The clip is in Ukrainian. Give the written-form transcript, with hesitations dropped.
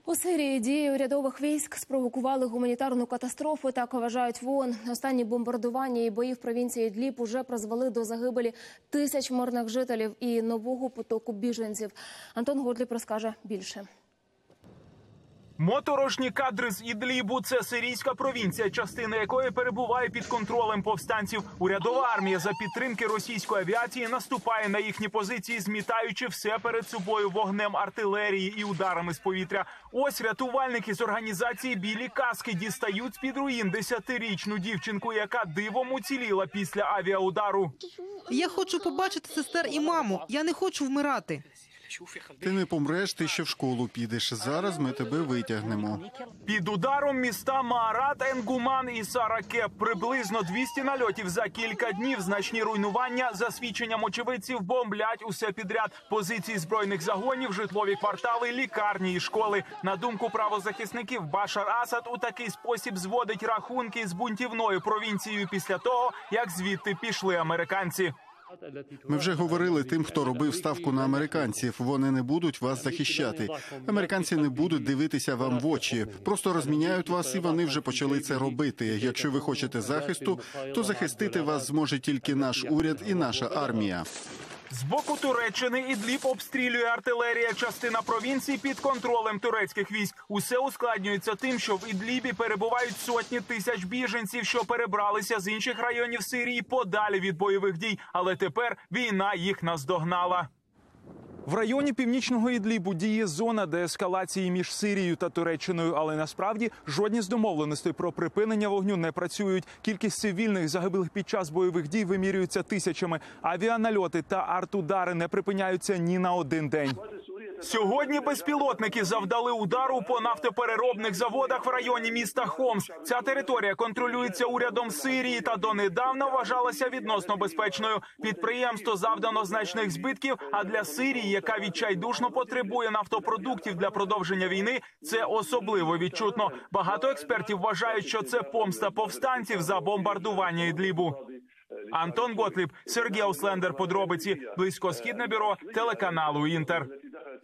У Сирії дії урядових військ спровокували гуманітарну катастрофу, так вважають в ООН. Останні бомбардування і бої в провінції Ідліб уже призвели до загибелі тисяч мирних жителів і нового потоку біженців. Антон Готліб розкаже більше. Моторошні кадри з Ідлібу – це сирійська провінція, частина якої перебуває під контролем повстанців. Урядова армія за підтримки російської авіації наступає на їхні позиції, змітаючи все перед собою вогнем артилерії і ударами з повітря. Ось рятувальники з організації «Білі каски» дістають з-під руїн 10-річну дівчинку, яка дивом уціліла після авіаудару. Я хочу побачити сестер і маму. Я не хочу вмирати. Ти не помреш, ти ще в школу підеш. Зараз ми тебе витягнемо. Під ударом міста Маарат, Енгуман і Саракеб. Приблизно 200 нальотів за кілька днів. Значні руйнування, за свідченням очевидців, бомблять усе підряд. Позиції збройних загонів, житлові квартали, лікарні і школи. На думку правозахисників, Башар Асад у такий спосіб зводить рахунки з бунтівною провінцією після того, як звідти пішли американці. Ми вже говорили тим, хто робив ставку на американців. Вони не будуть вас захищати. Американці не будуть дивитися вам в очі. Просто розміняють вас, і вони вже почали це робити. Якщо ви хочете захисту, то захистити вас зможе тільки наш уряд і наша армія. З боку Туреччини Ідліб обстрілює артилерія, частина провінції під контролем турецьких військ. Усе ускладнюється тим, що в Ідлібі перебувають сотні тисяч біженців, що перебралися з інших районів Сирії подалі від бойових дій. Але тепер війна їх наздогнала. В районі північного Ідлібу діє зона деескалації між Сирією та Туреччиною, але насправді жодні з домовленостей про припинення вогню не працюють. Кількість цивільних загиблих під час бойових дій вимірюється тисячами. Авіанальоти та артудари не припиняються ні на один день. Сьогодні безпілотники завдали удару по нафтопереробних заводах в районі міста Хомс. Ця територія контролюється урядом Сирії та донедавна вважалася відносно безпечною. Підприємство завдано значних збитків, а для Сирії, яка відчайдушно потребує нафтопродуктів для продовження війни, це особливо відчутно. Багато експертів вважають, що це помста повстанців за бомбардування Ідлібу. Антон Готліб, Сергій Ауслендер, подробиці, Близькосхідне бюро телеканалу «Інтер».